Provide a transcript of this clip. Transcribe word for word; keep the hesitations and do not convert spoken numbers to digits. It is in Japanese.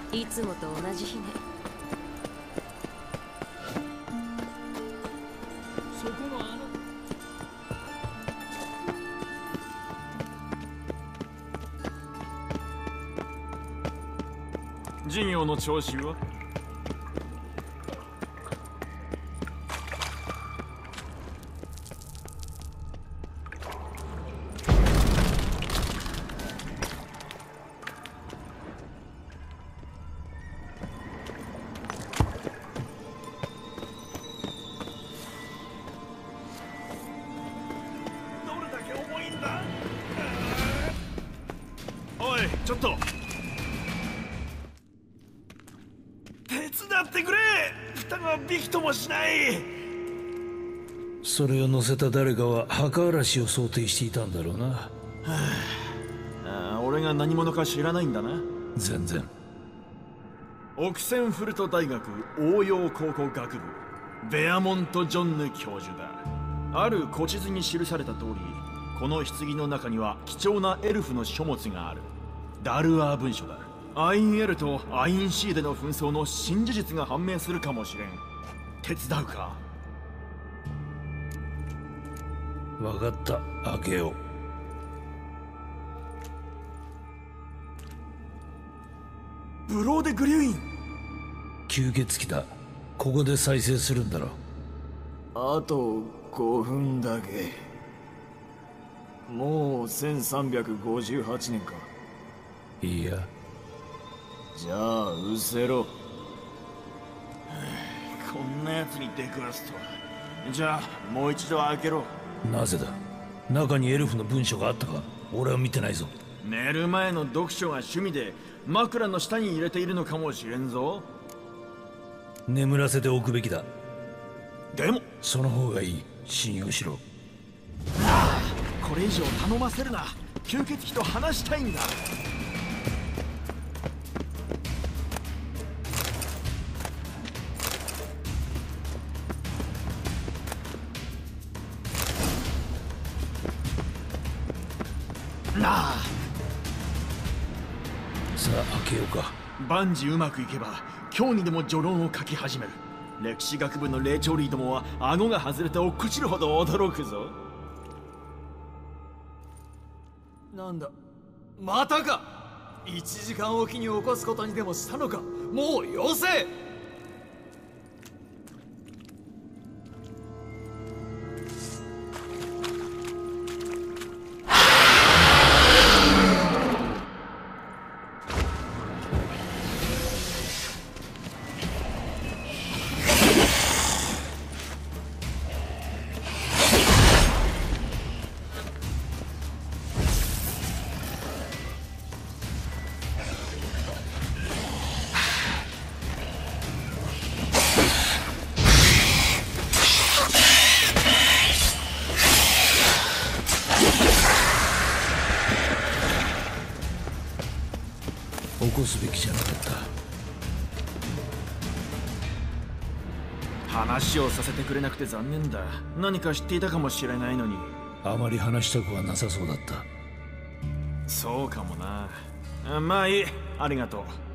いつもと同じ日ね。 そこのあの事業の調子は？おい、ちょっと手伝ってくれ。蓋がびきともしない。 それを乗せた誰かは墓荒らしを想定していたんだろうな。はあ、あ俺が何者か知らないんだな。 全然。 オクセンフルト大学応用考古学部ベアモント・ジョンヌ教授だ。ある古地図に記された通り、この棺の中には貴重なエルフの書物がある。ダルアー文書だ。アインエルとアインシーでの紛争の新事実が判明するかもしれん。手伝うか？ 分かった、開けよう。ブローデ・グリュイン。 吸血鬼だ。ここで再生するんだろ。 あとごふんだけ。もうせんさんびゃくごじゅうはちねんか。 いいや。 じゃあうせろ。 こんな奴に出くわすとは。じゃあもう一度開けろ。 なぜだ？中にエルフの文書があったか？俺は見てないぞ。 寝る前の読書が趣味で枕の下に入れているのかもしれんぞ。 眠らせておくべきだ。 でもその方がいい。信用しろ。 これ以上頼ませるな。吸血鬼と話したいんだ。なあ。 さあ開けようか。 万事うまくいけば今日にでも序論を書き始める。歴史学部の霊長類どもは顎が外れて落っこちるほど驚くぞ。 なんだ、またか。いちじかんおきに起こすことにでもしたのか。もうよせ。 起こすべきじゃなかった。 話をさせてくれなくて残念だ。何か知っていたかもしれないのに。 あまり話したくはなさそうだった。 そうかもな。まあいい、ありがとう。